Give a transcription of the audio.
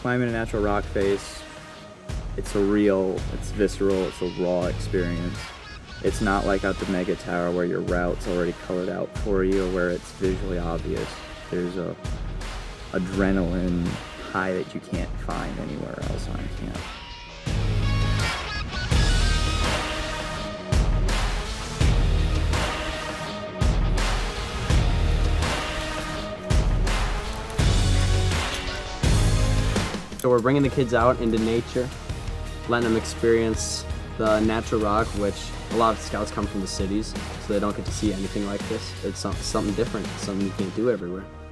climbing a natural rock face, it's real, it's visceral, it's a raw experience. It's not like at the Mega Tower where your route's already colored out for you, or where it's visually obvious. There's a adrenaline high that you can't find anywhere else on camp. So we're bringing the kids out into nature, letting them experience the natural rock, which a lot of scouts come from the cities, so they don't get to see anything like this. It's something different, something you can't do everywhere.